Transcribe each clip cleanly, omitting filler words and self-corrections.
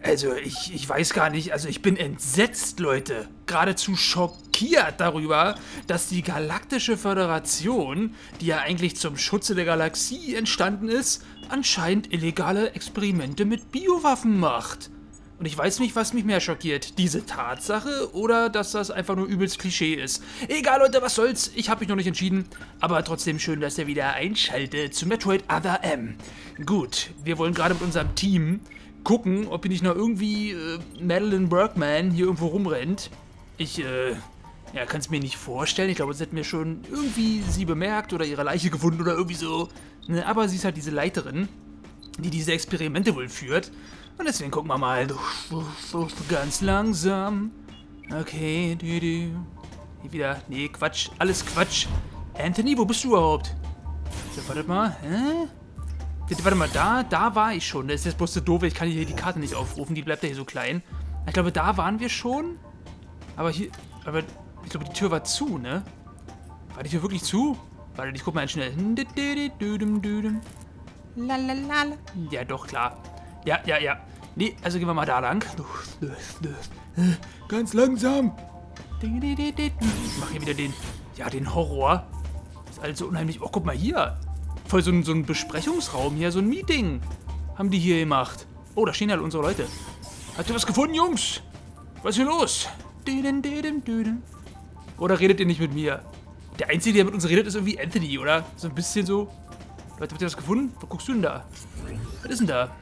Also, ich weiß gar nicht. Also, ich bin entsetzt, Leute. Geradezu schockiert darüber, dass die Galaktische Föderation, die ja eigentlich zum Schutze der Galaxie entstanden ist, anscheinend illegale Experimente mit Biowaffen macht. Und ich weiß nicht, was mich mehr schockiert. Diese Tatsache oder dass das einfach nur übelst Klischee ist. Egal, Leute, was soll's. Ich habe mich noch nicht entschieden. Aber trotzdem schön, dass ihr wieder einschaltet zu Metroid Other M. Gut, wir wollen gerade mit unserem Team gucken, ob hier nicht noch irgendwie Madeline Bergman hier irgendwo rumrennt. Ich, ja, kann es mir nicht vorstellen. Ich glaube, sie hätten mir schon irgendwie sie bemerkt oder ihre Leiche gefunden oder irgendwie so. Ne, aber sie ist halt diese Leiterin, die diese Experimente wohl führt. Und deswegen gucken wir mal ganz langsam. Okay, hier wieder. Nee, Quatsch. Alles Quatsch. Anthony, wo bist du überhaupt? So, wartet mal. Hä? Warte mal, da war ich schon. Das ist jetzt bloß so doof, ich kann hier die Karte nicht aufrufen. Die bleibt ja hier so klein. Ich glaube, da waren wir schon. Aber ich glaube, die Tür war zu, ne? War die Tür wirklich zu? Warte, ich guck mal schnell. Ja, doch, klar. Ja. Nee, also gehen wir mal da lang. Ganz langsam. Ich mache hier wieder den Horror. Das ist alles so unheimlich. Oh, guck mal hier. Voll so ein Besprechungsraum hier, so ein Meeting. Haben die hier gemacht. Oh, da stehen halt unsere Leute. Habt ihr was gefunden, Jungs? Was ist hier los? Oder redet ihr nicht mit mir? Der Einzige, der mit uns redet, ist irgendwie Anthony, oder? So ein bisschen so. Leute, habt ihr was gefunden? Was guckst du denn da? Was ist denn da?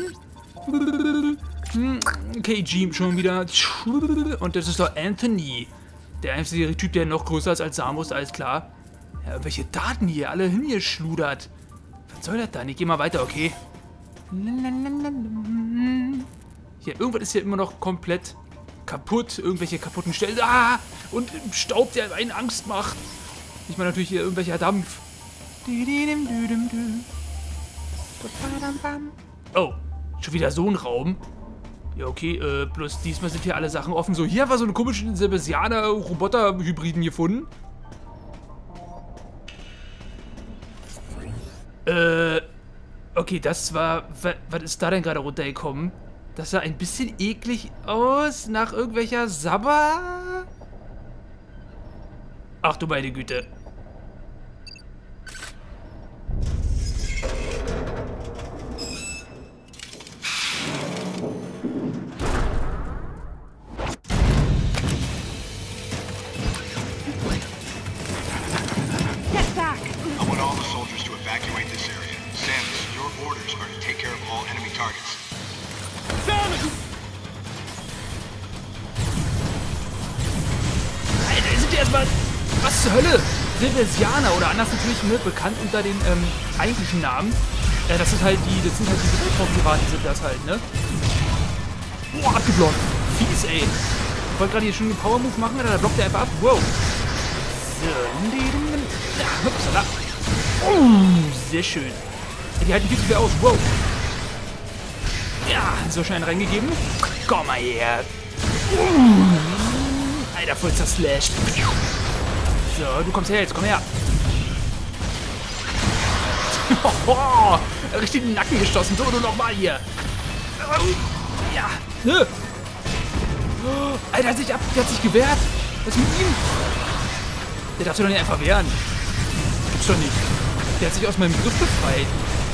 Okay, Jeem schon wieder. Und das ist doch Anthony. Der einzige Typ, der noch größer ist als Samus, alles klar. Ja, welche Daten hier? Alle hingeschludert. Was soll das dann? Ich geh mal weiter, okay? Hier, irgendwas ist hier immer noch komplett kaputt. Irgendwelche kaputten Stellen. Ah! Und Staub, der einen Angst macht. Ich meine natürlich hier irgendwelcher Dampf. Oh, schon wieder so ein Raum. Ja, okay, bloß diesmal sind hier alle Sachen offen. So, hier war so eine komische Sebastianer-Roboter-Hybriden gefunden. Okay, das war... Was ist da denn gerade runtergekommen? Das sah ein bisschen eklig aus, nach irgendwelcher Sabber. Ach du meine Güte. Was zur Hölle? Sebastianer oder anders natürlich, ne, bekannt unter den eigentlichen Namen. Das sind halt diese Weltraum-Piraten sind das halt, ne? Boah, abgeblockt. Fies, ey. Ich wollte gerade hier schon einen Power-Move machen, da blockt der einfach ab. Wow. So. Ja, hupsala. Sehr schön. Die halten viel zu viel aus. Wow. Ja, so schnell reingegeben. Komm mal her. Alter, voll zerslasht. So, du kommst her jetzt, komm her. Richtig in den Nacken gestoßen. So, du nochmal hier. Ja. Ne? Alter, der hat sich gewehrt. Was ist mit ihm? Der darf sich doch nicht einfach wehren. Gibt's doch nicht. Der hat sich aus meinem Griff befreit.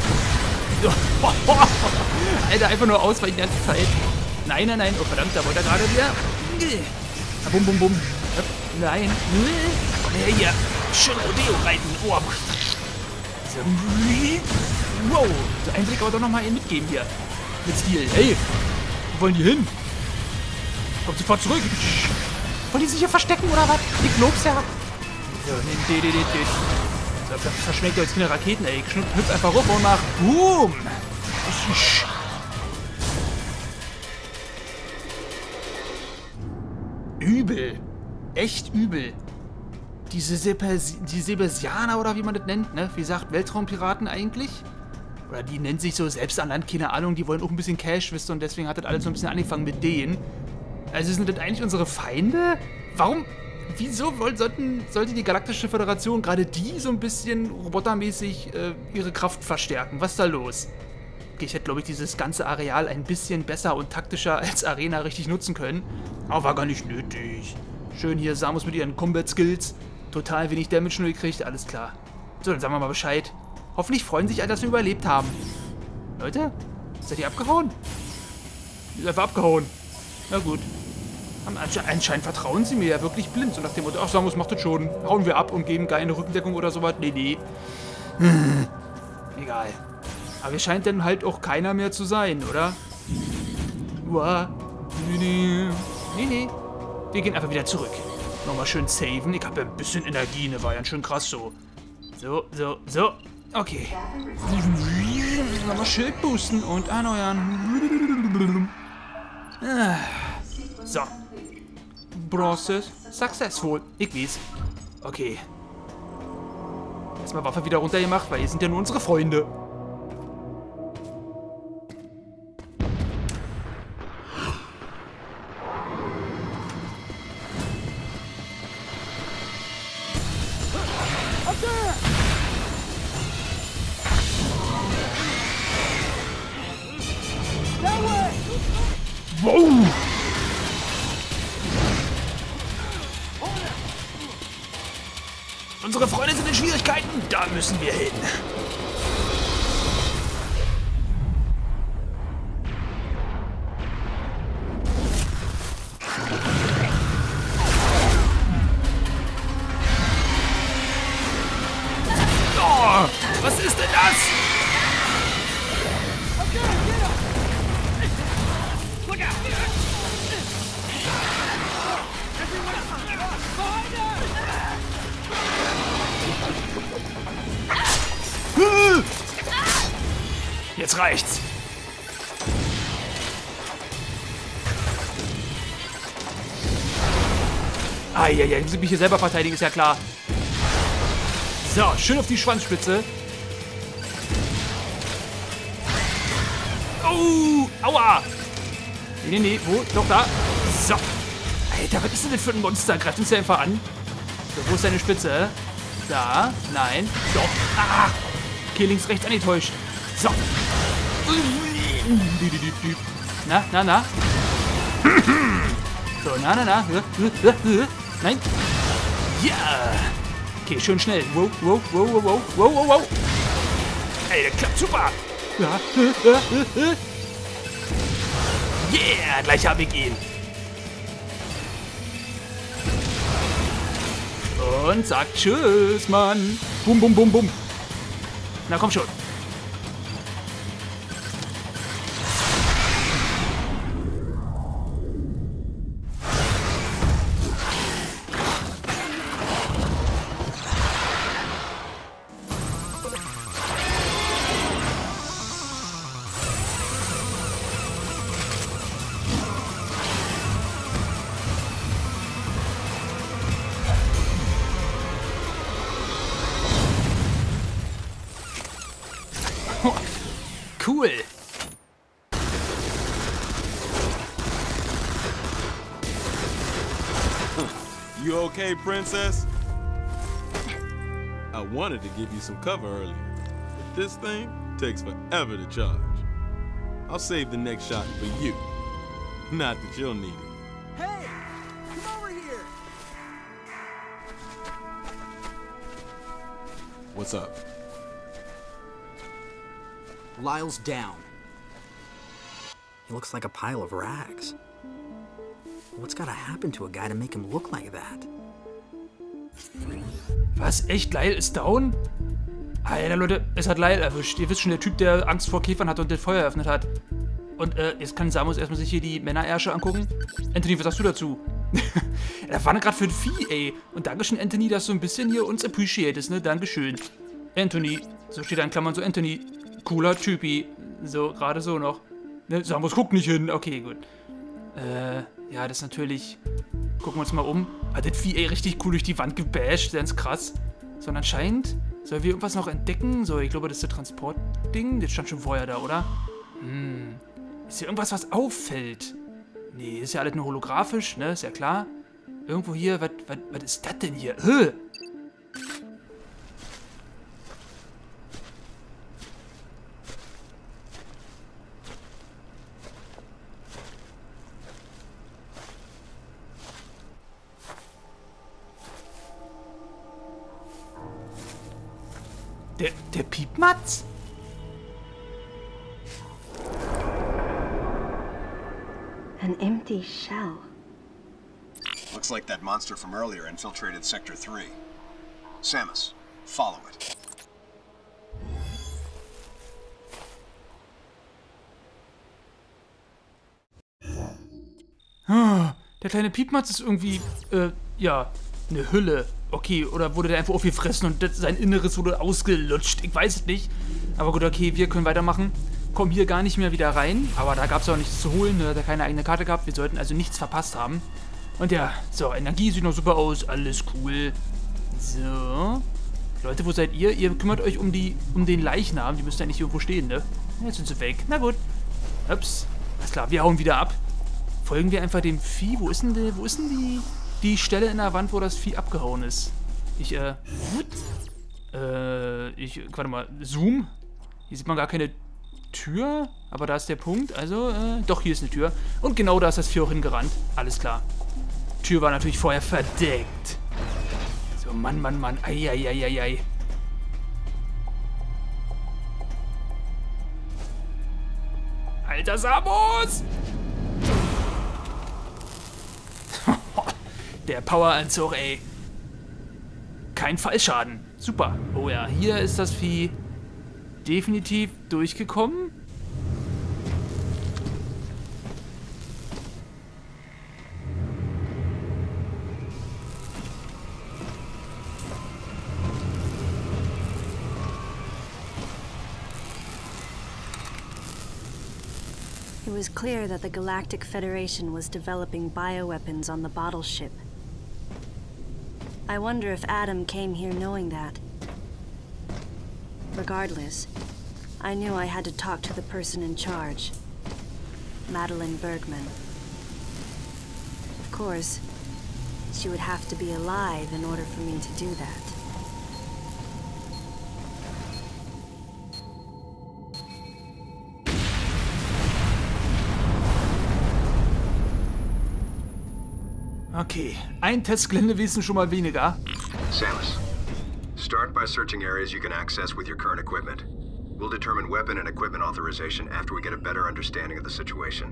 Alter, einfach nur ausweichen die ganze Zeit. Nein. Oh, verdammt, da wollte er gerade wieder. Bum, bum, bum. Nein. Komm her hier. Schön Rodeo reiten. Oh. So. Wow. So einen Blick aber doch nochmal mitgeben hier. Mit Stil. Hey. Wo wollen die hin? Kommt sofort zurück. Wollen die sich hier verstecken oder was? Die Globs ja. So, so, verschmeckt ihr jetzt keine Raketen, ey. Hüpft einfach rüber und macht Boom. Übel. Echt übel. Die Sebastianer oder wie man das nennt, ne? Wie gesagt, Weltraumpiraten eigentlich. Oder die nennen sich so selbst an Land, keine Ahnung. Die wollen auch ein bisschen Cash, wisst ihr, und deswegen hat das alles so ein bisschen angefangen mit denen. Also sind das eigentlich unsere Feinde? Warum? Wieso sollte die Galaktische Föderation gerade die so ein bisschen robotermäßig ihre Kraft verstärken? Was ist da los? Okay, ich hätte, glaube ich, dieses ganze Areal ein bisschen besser und taktischer als Arena richtig nutzen können. Aber war gar nicht nötig. Schön hier Samus mit ihren Combat-Skills. Total wenig Damage nur gekriegt, alles klar. So, dann sagen wir mal Bescheid. Hoffentlich freuen sich alle, dass wir überlebt haben. Leute, seid ihr abgehauen? Ihr seid einfach abgehauen. Na gut. Anscheinend vertrauen sie mir ja wirklich blind. So nach dem Motto, ach Samus macht das schon. Hauen wir ab und geben keine Rückendeckung oder sowas. Nee. Egal. Aber es scheint dann halt auch keiner mehr zu sein, oder? Uah. Nee. Wir gehen einfach wieder zurück. Nochmal schön saven. Ich habe ja ein bisschen Energie, ne? War ja schön krass so. So. Okay. Nochmal Schild boosten und erneuern. So. Process successful. Ich weiß. Okay. Erstmal Waffe wieder runtergemacht, weil hier sind ja nur unsere Freunde. Wow! Unsere Freunde sind in Schwierigkeiten. Da müssen wir hin. Oh, was ist denn das? Jetzt reicht's. Ich muss mich hier selber verteidigen, ist ja klar. So, schön auf die Schwanzspitze. Oh, aua. Nee, wo? Doch, da. So. Alter, was ist denn das für ein Monster? Greift uns ja einfach an. So, wo ist deine Spitze? Da. Nein. Doch. Ah. Okay, links, rechts angetäuscht. So. Na. So, na. Nein. Ja. Okay, schön schnell. Wow. Ey, der klappt super. Yeah, gleich habe ich ihn. Und sagt Tschüss, Mann. Bum. Na komm schon. Cool. You okay, princess? I wanted to give you some cover earlier, but this thing takes forever to charge. I'll save the next shot for you. Not that you'll need it. Hey! Come over here! What's up? Lyle's down. He looks like a pile of rags. What's gotta happen to a guy to make him look like that? Was? Echt? Lyle ist down? Alter, Leute, es hat Lyle erwischt. Ihr wisst schon, der Typ, der Angst vor Käfern hat und das Feuer eröffnet hat. Und jetzt kann Samus erstmal sich hier die Männerärsche angucken. Anthony, was sagst du dazu? Da war gerade für ein Vieh, ey. Und Dankeschön, Anthony, dass du ein bisschen hier uns appreciatest, ne? Dankeschön. Anthony, so steht da in Klammern so Anthony. Cooler Typi. So, gerade so noch. Ne? Samus guckt nicht hin. Okay, gut. Ja, das ist natürlich... Gucken wir uns mal um. Hat das Vieh, ey, richtig cool durch die Wand gebasht. Ganz krass. So, und anscheinend sollen wir irgendwas noch entdecken. So, ich glaube, das ist das Transportding. Das stand schon vorher da, oder? Ist hier irgendwas, was auffällt? Nee, ist ja alles nur holographisch, ne? Ist ja klar. Irgendwo hier, was ist das denn hier? Der Piepmatz? An empty shell. Looks like that monster from earlier infiltrated Sector 3. Samus, follow it. Der kleine Piepmatz ist irgendwie, ja, eine Hülle. Okay, oder wurde der einfach aufgefressen und sein Inneres wurde ausgelutscht? Ich weiß es nicht. Aber gut, okay, wir können weitermachen. Kommen hier gar nicht mehr wieder rein. Aber da gab es auch nichts zu holen. Ne? Hat er keine eigene Karte gehabt. Wir sollten also nichts verpasst haben. Und ja, so, Energie sieht noch super aus. Alles cool. So. Leute, wo seid ihr? Ihr kümmert euch um den Leichnam. Die müssen ja nicht irgendwo stehen, ne? Jetzt sind sie weg. Na gut. Ups. Alles klar, wir hauen wieder ab. Folgen wir einfach dem Vieh. Wo ist denn die Stelle in der Wand, wo das Vieh abgehauen ist? Warte mal, Zoom. Hier sieht man gar keine Tür, aber da ist der Punkt. Also, doch, hier ist eine Tür. Und genau da ist das Vieh auch hingerannt. Alles klar. Tür war natürlich vorher verdeckt. So, Mann. Eieieiei. Alter Samus! Der Poweranzug, ey. Kein Fallschaden. Super. Oh ja, hier ist das Vieh definitiv durchgekommen. It was clear that the Galactic Federation was developing bioweapons on the bottle ship. I wonder if Adam came here knowing that. Regardless, I knew I had to talk to the person in charge, Madeline Bergman. Of course, she would have to be alive in order for me to do that. Okay, ein Testgeländewissen schon mal weniger. Samus, start by searching areas you can access with your current equipment. We'll determine weapon and equipment authorization after we get a better understanding of the situation.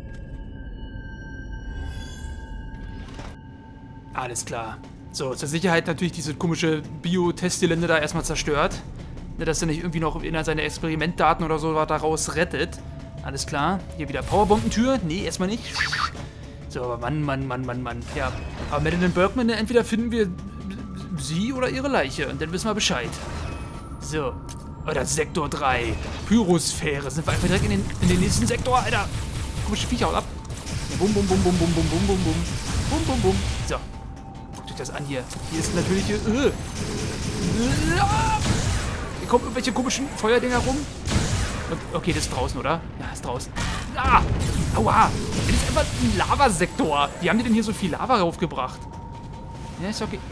Alles klar. So, zur Sicherheit natürlich diese komische Bio-Testgelände da erstmal zerstört. Ne, dass er nicht irgendwie noch seine Experimentdaten oder so daraus rettet. Alles klar. Hier wieder Powerbombentür. Nee, erstmal nicht. So, aber Mann. Ja, aber Madeline Bergman, ne, entweder finden wir sie oder ihre Leiche und dann wissen wir Bescheid. So. Oder Sektor 3. Pyrosphäre. Sind wir einfach direkt in den nächsten Sektor, Alter. Komische Viecher, haut ab. Ja, bum. So. Guckt euch das an hier. Hier ist natürlich... Hier kommen irgendwelche komischen Feuerdinger rum. Und, okay, das ist draußen, oder? Ja, ist draußen. Ah! Aua! Das ist einfach ein Lavasektor. Wie haben die denn hier so viel Lava raufgebracht? Ja, ist okay.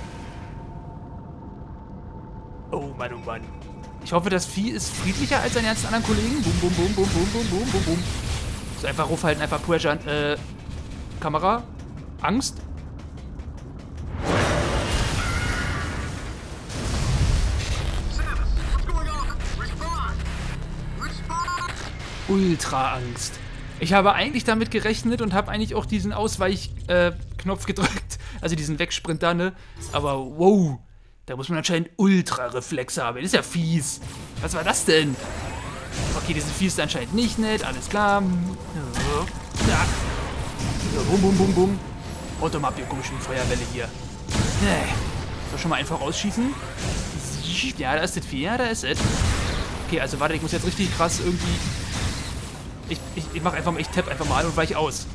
Oh Mann. Ich hoffe, das Vieh ist friedlicher als seine ganzen anderen Kollegen. Bum. So, einfach raufhalten, einfach Pressure. Kamera. Angst. Ultra Angst. Ich habe eigentlich damit gerechnet und habe eigentlich auch diesen Ausweichknopf gedrückt. Also diesen Wegsprint da, ne? Aber wow, da muss man anscheinend Ultra-Reflex haben. Das ist ja fies. Was war das denn? Okay, diese Vieh ist anscheinend nicht nett. Alles klar. Ja. So, bum. Und dann habt ihr komischen Feuerwelle hier. So, schon mal einfach rausschießen. Ja, da ist das Vieh. Ja, da ist es. Okay, also warte, ich muss jetzt richtig krass irgendwie... Ich mach einfach mal, ich tapp einfach mal und weich aus.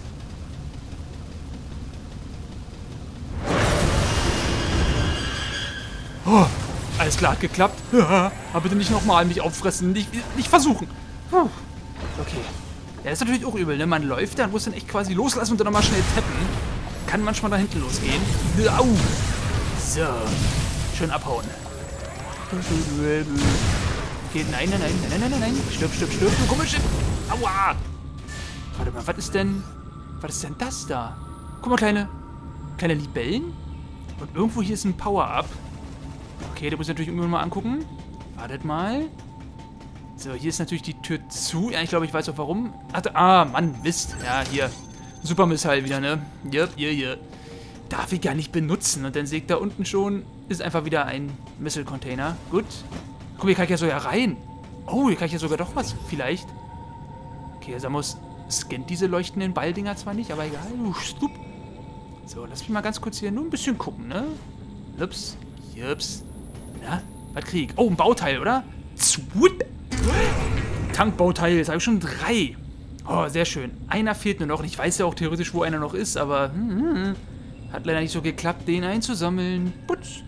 Oh, alles klar, hat geklappt. Aber bitte nicht nochmal mich auffressen, nicht versuchen. Okay. Ja, das ist natürlich auch übel, ne? Man läuft da und muss dann echt quasi loslassen und dann nochmal schnell tappen. Kann manchmal da hinten losgehen. Au! So. Schön abhauen. Okay, nein. Stirb, du komische... Aua! Warte mal, was ist denn das da? Guck mal, kleine Libellen. Und irgendwo hier ist ein Power-Up. Okay, da muss ich natürlich irgendwann mal angucken. Wartet mal. So, hier ist natürlich die Tür zu. Ja, ich glaube, ich weiß auch warum. Ach, Mann, Mist. Ja, hier. Super Missile wieder, ne? Hier. Darf ich gar nicht benutzen. Und dann sehe ich da unten schon, ist einfach wieder ein Missile-Container. Gut. Guck, hier kann ich ja sogar rein. Oh, hier kann ich ja sogar doch was. Vielleicht. Okay, Samus scannt diese leuchtenden Balldinger zwar nicht, aber egal. So, lass mich mal ganz kurz hier nur ein bisschen gucken, ne? Jups. Na, was krieg ich? Oh, ein Bauteil, oder? Zwoop. Tankbauteil, jetzt habe ich schon 3. Oh, sehr schön. Einer fehlt nur noch. Und ich weiß ja auch theoretisch, wo einer noch ist, aber hat leider nicht so geklappt, den einzusammeln. Putz.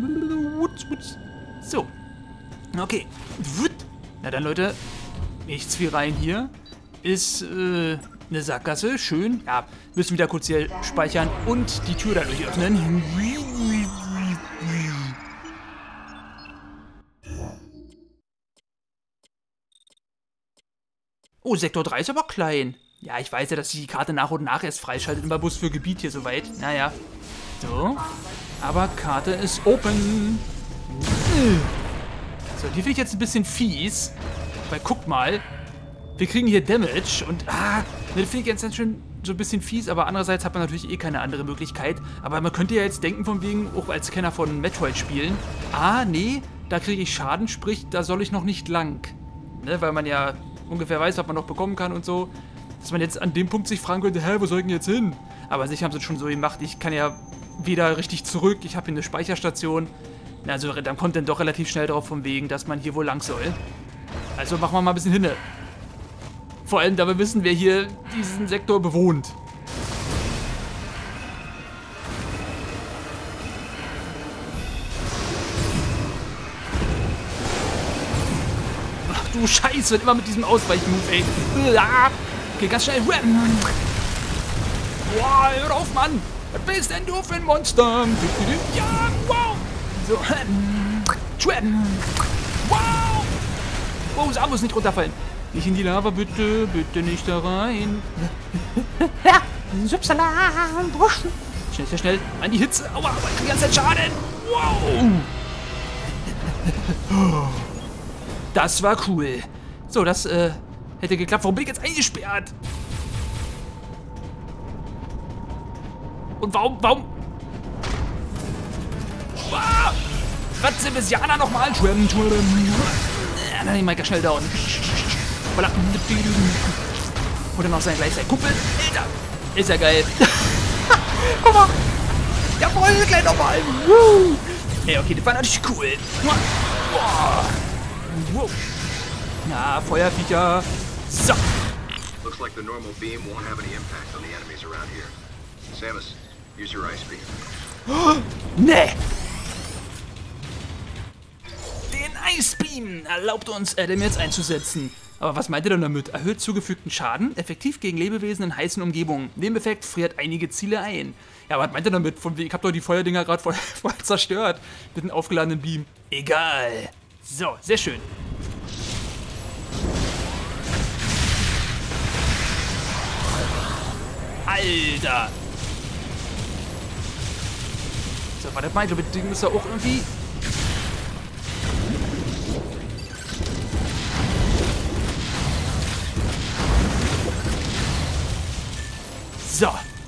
So. Okay. Na dann, Leute. Nichts wie rein hier. Ist eine Sackgasse. Schön. Ja, müssen wieder kurz hier speichern und die Tür dadurch öffnen. Oh, Sektor 3 ist aber klein. Ja, ich weiß ja, dass sich die Karte nach und nach erst freischaltet, immer bloß für Gebiet hier soweit. Naja. So. Aber Karte ist open. So, die finde ich jetzt ein bisschen fies. Weil, guckt mal. Wir kriegen hier Damage und, das finde ich jetzt schon so ein bisschen fies, aber andererseits hat man natürlich eh keine andere Möglichkeit. Aber man könnte ja jetzt denken, von wegen, auch als Kenner von Metroid-Spielen, nee, da kriege ich Schaden, sprich, da soll ich noch nicht lang. Ne, weil man ja ungefähr weiß, was man noch bekommen kann und so. Dass man jetzt an dem Punkt sich fragen könnte, wo soll ich denn jetzt hin? Aber an sich haben sie es schon so gemacht, ich kann ja wieder richtig zurück, ich habe hier eine Speicherstation. Also dann kommt dann doch relativ schnell drauf von wegen, dass man hier wohl lang soll. Also machen wir mal ein bisschen hinne. Vor allem, da wir wissen, wer hier diesen Sektor bewohnt. Ach du Scheiße, immer mit diesem Ausweichmove, ey. Okay, ganz schnell. Boah, hör auf, Mann. Was bist denn du für ein Monster? Ja, wow. So. Wow. Oh, Samus, nicht runterfallen. Nicht in die Lava, bitte. Bitte nicht da rein. Schnell, sehr schnell. An die Hitze. Aua, aber ich krieg die ganze Zeit Schaden. Wow. Das war cool. So, das hätte geklappt. Warum bin ich jetzt eingesperrt? Und warum? Ah, was sind Messianer nochmal? Dann nehmen wir ganz schnell down. Oder noch sein gleich sein Kumpel. Alter, ist ja geil. Guck mal. Jawohl, gleich nochmal. Ey, okay, das war natürlich cool. Wow. Na, Feuerviecher. So. Looks like the normal beam won't have any impact on the enemies around here. Samus, use your ice beam. Nee. Den Ice Beam erlaubt uns, Adam jetzt einzusetzen. Aber was meint ihr denn damit? Erhöht zugefügten Schaden, effektiv gegen Lebewesen in heißen Umgebungen. Nebeneffekt friert einige Ziele ein. Ja, was meint ihr damit? Ich hab doch die Feuerdinger gerade voll zerstört. Mit einem aufgeladenen Beam. Egal. So, sehr schön. Alter. So, warte mal, ich glaube, das Ding ist ja auch irgendwie... So.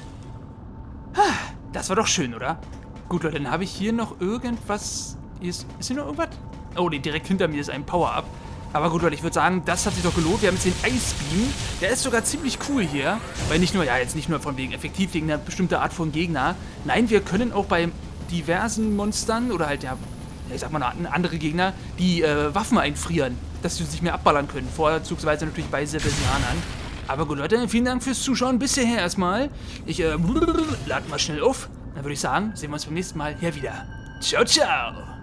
Das war doch schön, oder? Gut, Leute, dann habe ich hier noch irgendwas... Ist hier noch irgendwas? Oh, nee, direkt hinter mir ist ein Power-Up. Aber gut, Leute, ich würde sagen, das hat sich doch gelohnt. Wir haben jetzt den Ice Beam. Der ist sogar ziemlich cool hier. Weil nicht nur, ja, jetzt nicht nur von wegen effektiv gegen eine bestimmte Art von Gegner. Nein, wir können auch bei diversen Monstern oder halt, ja, ich sag mal, andere Gegner, die Waffen einfrieren. Dass sie sich mehr abballern können. Vorzugsweise natürlich bei Sebesianern. Aber gut, Leute, vielen Dank fürs Zuschauen. Bis hierher erstmal. Ich lade mal schnell auf. Dann würde ich sagen, sehen wir uns beim nächsten Mal hier wieder. Ciao, ciao.